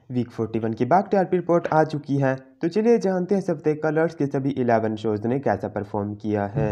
Week 41 की बाग TRP report आ चुकी है, तो चलिए जानते हैं इस हफ्ते कलर्स के सभी 11 शोज ने कैसा परफॉर्म किया है।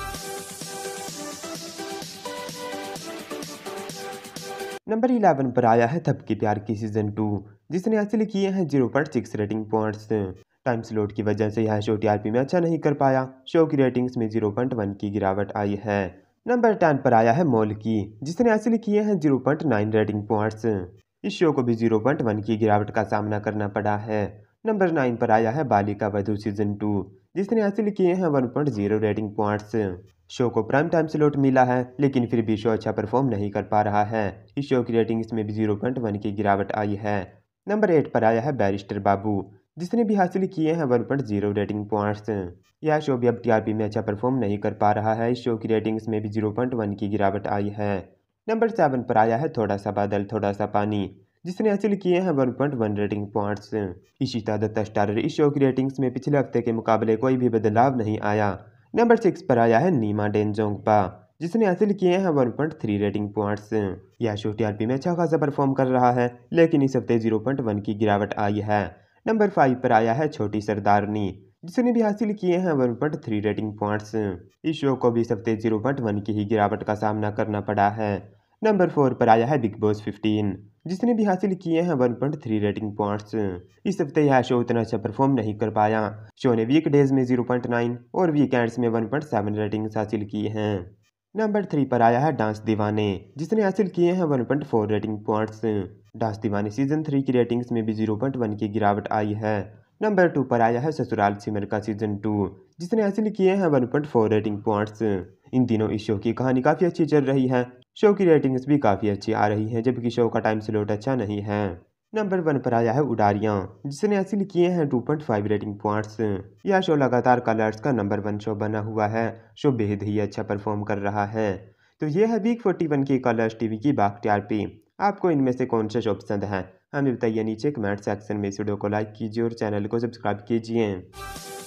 नंबर 11 पर आया है थपकी प्यार की सीजन 2, जिसने हासिल किए हैं 0.6 रेटिंग पॉइंट्स। टाइम स्लॉट की वजह से यह शो टीआरपी में अच्छा नहीं कर पाया। शो की रेटिंग्स में 0.1 की गिरावट आई है। नंबर 10 पर आया है मॉल की, जिसने हासिल किए हैं 0.9 रेटिंग पॉइंट्स। इस शो को भी 0.1 की गिरावट का सामना करना पड़ा है। नंबर 9 पर आया है बालिका वधू सीजन 2, जिसने हासिल किए हैं 1.0 रेटिंग पॉइंट्स। शो को प्राइम टाइम स्लॉट मिला है, लेकिन फिर भी शो अच्छा परफॉर्म नहीं कर पा रहा है। इस शो की रेटिंग्स में भी 0.1 की गिरावट आई है। नंबर 8 पर आया है बैरिस्टर बाबू, जिसने भी हासिल किए हैं 1.0 रेटिंग पॉइंट्स। यह शो भी अब टीआरपी में अच्छा परफॉर्म नहीं कर पा रहा है। इस शो की रेटिंग्स में भी 0.1 की गिरावट आई है। नंबर 7 पर आया है थोड़ा सा बादल थोड़ा सा पानी, जिसने हासिल किए हैं 1.1 rating points. Ishita Dutta starrer इस शो की रेटिंग्स में पिछले हफ्ते के मुकाबले कोई भी बदलाव नहीं आया। नंबर 6 पर आया है नीमा डेंजोंगपा, जिसने हासिल किए हैं 1.3 रेटिंग पॉइंट्स। यह शो टीआरपी में अच्छा खासा परफॉर्म कर रहा है, लेकिन इस हफ्ते 0.1 की गिरावट आई है। नंबर 5 पर आया है छोटी सरदारनी, जिसने भी हासिल किए हैं 1.3 रेटिंग पॉइंट्स। इस शो को भी इस हफ्ते 0.1 की ही गिरावट का सामना करना पड़ा है। नंबर 4 पर आया है बिग बॉस 15, जिसने भी हासिल किए हैं 1.3 रेटिंग पॉइंट्स। इस हफ्ते यह शो उतना अच्छा परफॉर्म नहीं कर पाया। शो ने वीक डेज में 0.9 और वीकेंड्स में 1.7 रेटिंग्स हासिल की हैं। नंबर 3 पर आया है डांस दीवाने, जिसने हासिल किए हैं 1.4 rating points. Dance Deewane season 3 की रेटिंग्स में भी 0.1 की गिरावट आई है। नंबर 2 पर आया है ससुराल सिमर का सीजन 2, जिसने हासिल किए हैं 1.4 रेटिंग पॉइंट्स। इन दिनों इस शो की कहानी काफ़ी अच्छी चल रही है। शो की रेटिंग्स भी काफ़ी अच्छी आ रही हैं, जबकि शो का टाइम स्लॉट अच्छा नहीं है। नंबर 1 पर आया है उडारियां, जिसने हासिल किए हैं 2.5 रेटिंग पॉइंट्स। यह शो लगातार कलर्स का नंबर 1 शो बना हुआ है। शो बेहद ही अच्छा परफॉर्म कर रहा है। तो ये है वीक 41 की कलर्स टीवी की बाग टीआरपी। आपको इनमें से कौन सा शो पसंद है, हमें बताइए नीचे कमेंट सेक्शन में। इस वीडियो को लाइक कीजिए और चैनल को सब्सक्राइब कीजिए।